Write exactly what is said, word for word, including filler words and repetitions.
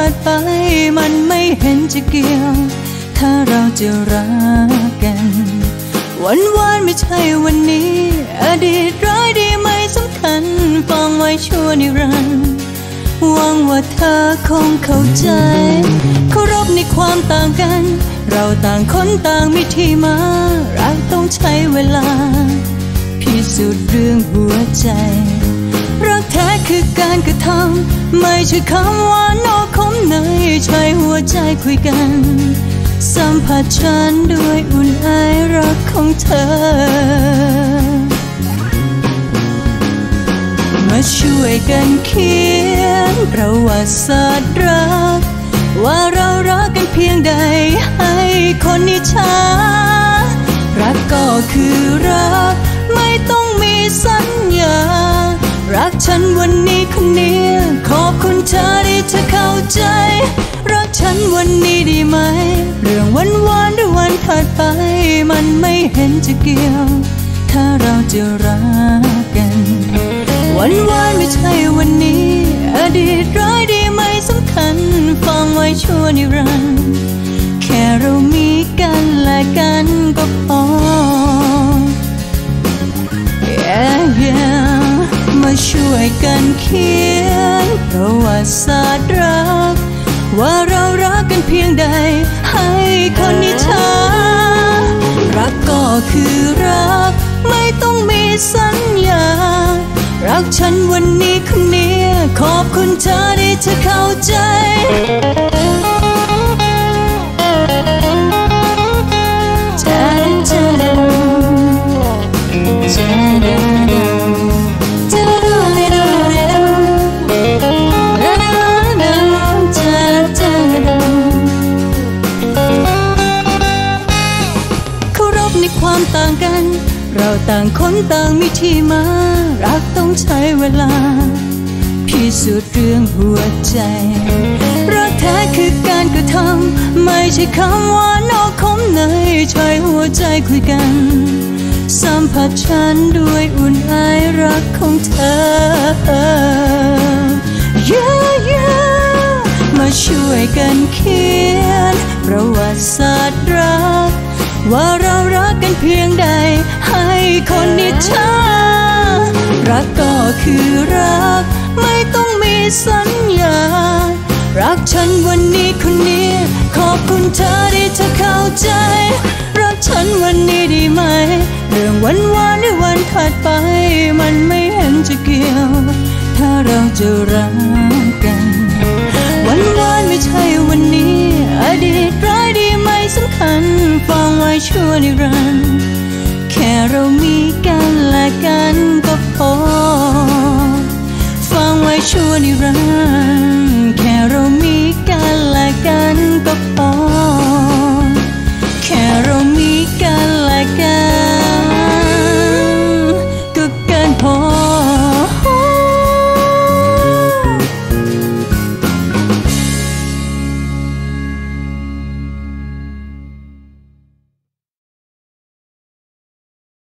ดไปมันไม่เห็นจะเกี่ยวถ้าเราจะรักกันวันวานไม่ใช่วันนี้อดีตร้ายดีไม่สำคัญฟังไว้ชั่วนิรันดร์หวังว่าเธอคงเข้าใจเคารพในความต่างกันเราต่างคนต่างมีที่มารักต้องใช้เวลาพิสูจน์เรื่องหัวใจรักแท้คือการกระทำไม่ใช่คำหวานนอกคมในใช้หัวใจคุยกันสัมผัสฉันด้วยอุ่นไอรักของเธอมาช่วยกันเขียนประวัติศาสตร์รักว่าเรารักกันเพียงใดให้คนอิจฉารักก็คือรักไม่ต้องมีสัญญารักฉันวันนี้คนนี้ขอบคุณเธอที่เธอเข้าใจรักฉันวันนี้ดีไหมเรื่องวันวานหรือวันถัดไปมันไม่เห็นจะเกี่ยวถ้าเราจะรักกันวันวานไม่ใช่วันนี้อดีตร้ายดีไม่สำคัญฟังไว้ชั่วนิรันดร์แค่เรามีกันและกันก็พอ yeah, yeah มาช่วยกันเขียนประวัติศาสตร์รักว่าเรารักกันเพียงใดให้คนอิจฉารักก็คือรักไม่ต้องมีสัญญารักฉันวันนี้คนนี้ขอบคุณเธอที่เธอเข้าใจความต่างกันเราต่างคนต่างมีที่มารักต้องใช้เวลาพิสูจน์เรื่องหัวใจรักแท้คือการกระทำไม่ใช่คำหวานนอกคมในใช้หัวใจคุยกันสัมผัสฉันด้วยอุ่นไอรักของเธอ yeah, yeah มาช่วยกันเขียนประวัติศาสตร์รักว่าเรารักกันเพียงใดให้คนอิจฉารักก็คือรักไม่ต้องมีสัญญารักฉันวันนี้คนนี้ขอบคุณเธอที่เธอเข้าใจรักฉันวันนี้ดีไหมเรื่องวันวานหรือวันถัดไปมันไม่เห็นจะเกี่ยวถ้าเราจะรักกันวันวานไม่ใช่วันนี้อดีตร้ายดีไม่สำคัญฟังไว้ชั่วนิรันดร์แค่เรามีกันและกันก็พอฟังไว้ชั่วนิรันดร์แค่เรามีกันและกันก็พอ